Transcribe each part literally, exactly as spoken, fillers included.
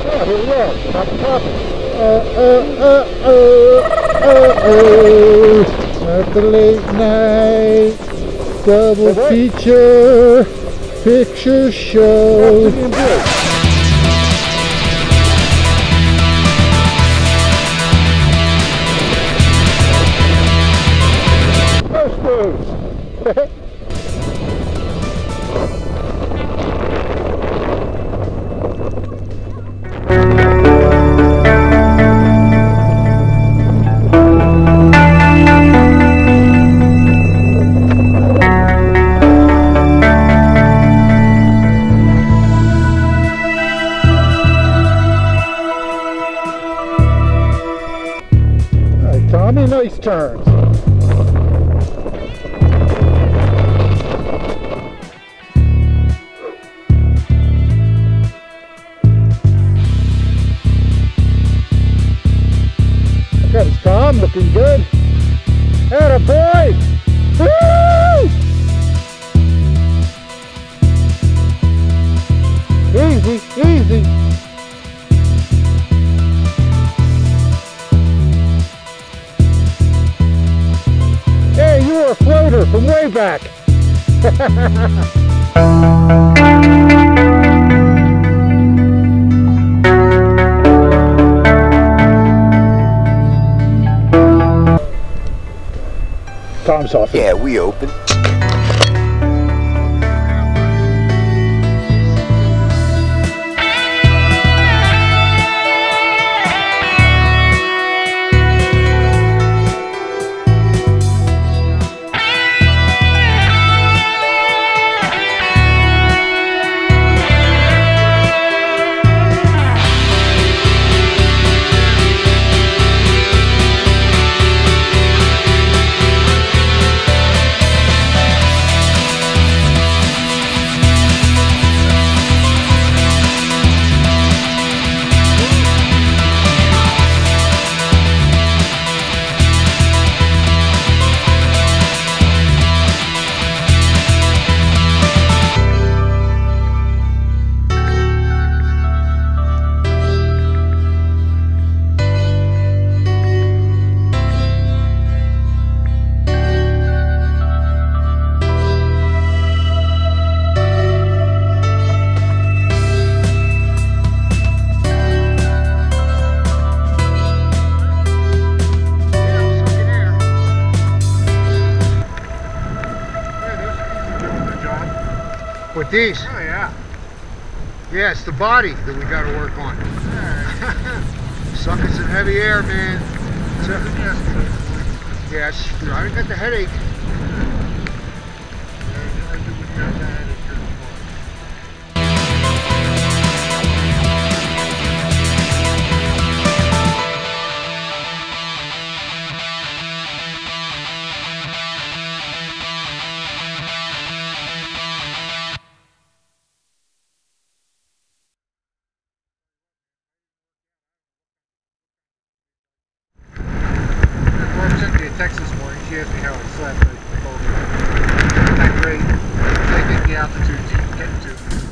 Oh, here we go. Stop the popping. Uh, uh, uh, uh, uh, uh, at the late night double feature picture show. First moves. Tommy, nice turns. Look at his Tom, looking good. Atta boy! Woo! Easy, easy. Hey, you were a floater from way back. Tom's off. Yeah, we open. With these? Oh yeah. Yeah, it's the body that we got to work on. Sucking some heavy air, man. So, yeah, it's, I got the headache. Text this morning, she asked me how I slept. I told her not great. I think the altitude you can get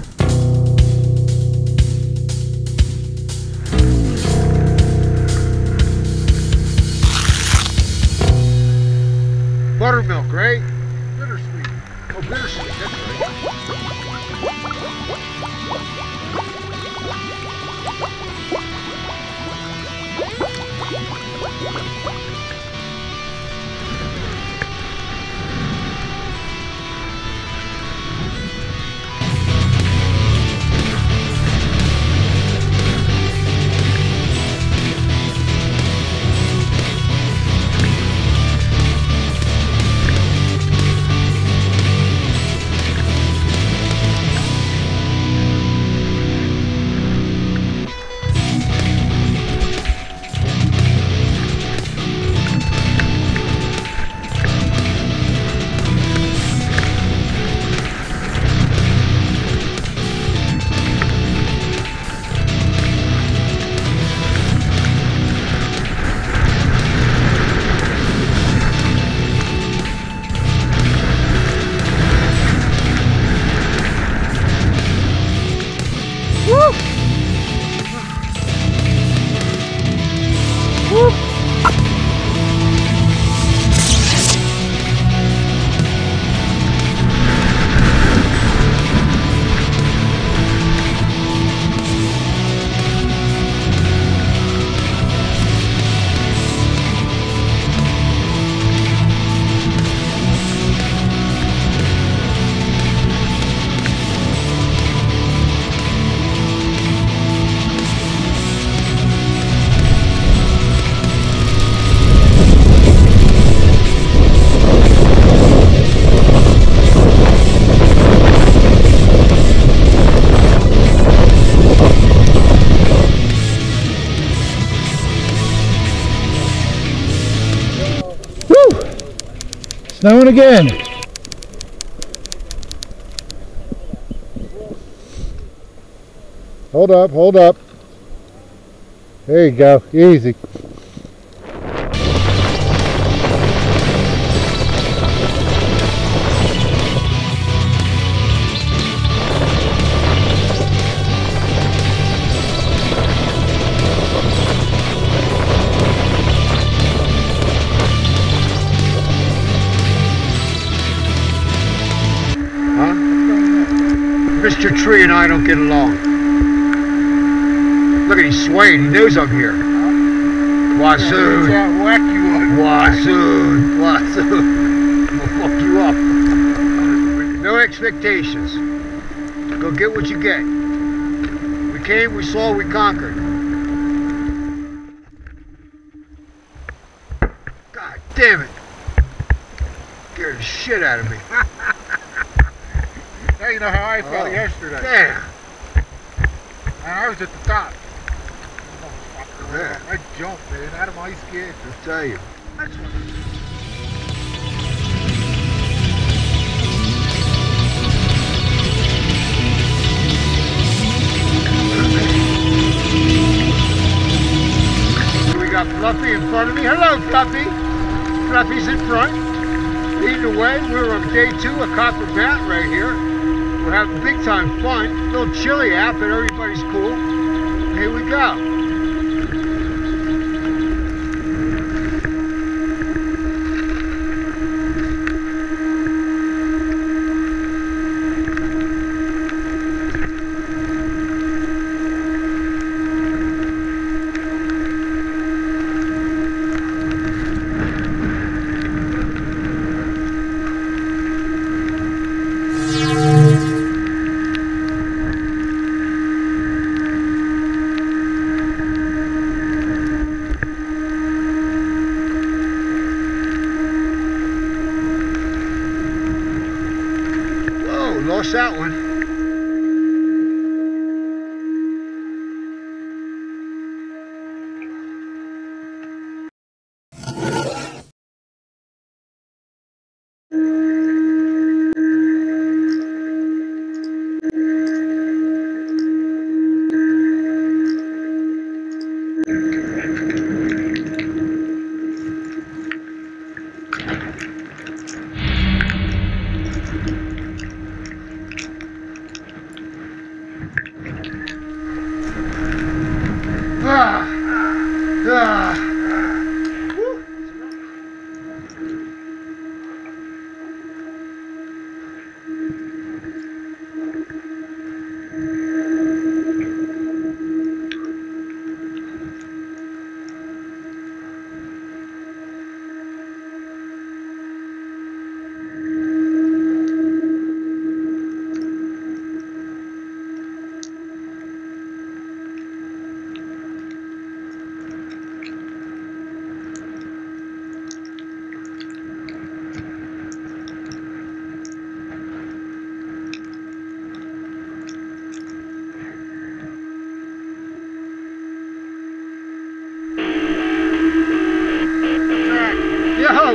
to. Buttermilk, right? Bittersweet. Oh, bittersweet, that's right. Snowing again. Hold up, hold up. There you go, easy. Mister Tree and I don't get along. Look at he's swaying. He knows I'm here. T.Wasoon. Whack you up. T.Wasoon. T.Wasoon. I'll fuck you up. No expectations. Go get what you get. We came, we saw, we conquered. God damn it. Scared the shit out of me. Now you know how I felt Oh, yesterday. Damn. And I was at the top. Yeah. I jumped, man, out of my skin. I'll tell you. That's what We got Fluffy in front of me. Hello, Fluffy. Fluffy's in front. Leading the way. We're on day two of Copper Bat right here. We're having big time fun. A little chilly out, but everybody's cool. Here we go. Lost that one. Ah, ah. Yo!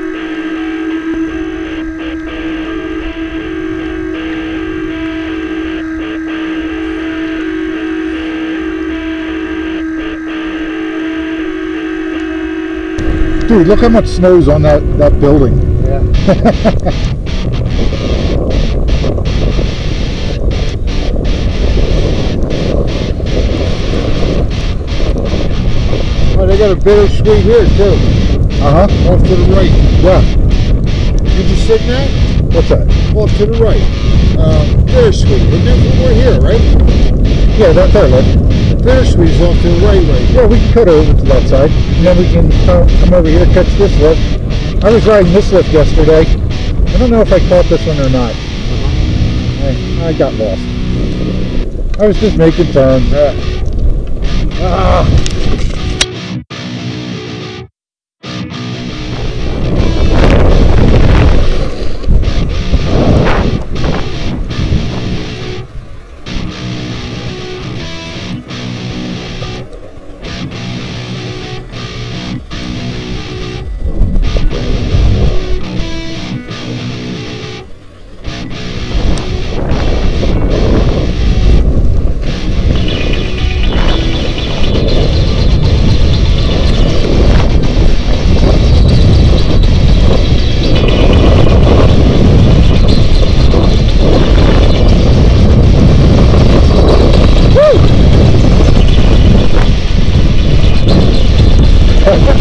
Dude, look how much snow's on that, that building. Yeah. Oh, they got a bittersweet here too. Uh-huh. Off to the right. Yeah. Did you sit in that? What's that? Off to the right. Um, bittersweet. But then we're here, right? Yeah, that's our lift. Bittersweet's off to the right, right here. Yeah, we can cut over to that side. And then we can come, come over here, catch this lift. I was riding this lift yesterday. I don't know if I caught this one or not. I, I got lost. I was just making turns. Yeah. Ah.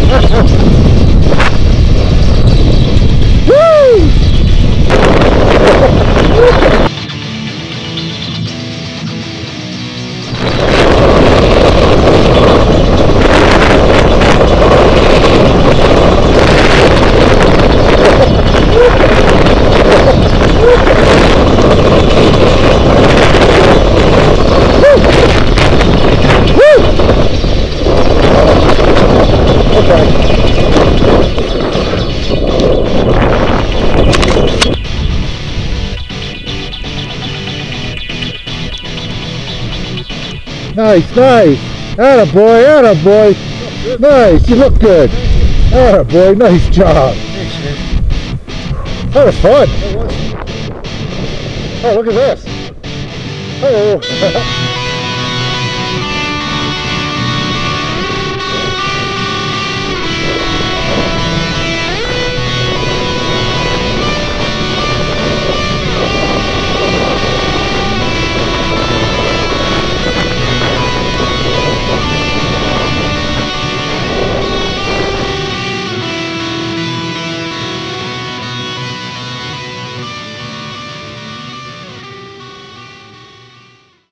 Nice, nice. Atta boy, atta boy. Nice, you look good. Atta boy, nice job. Thanks, man. That was fun. That was. Oh, look at this. Oh.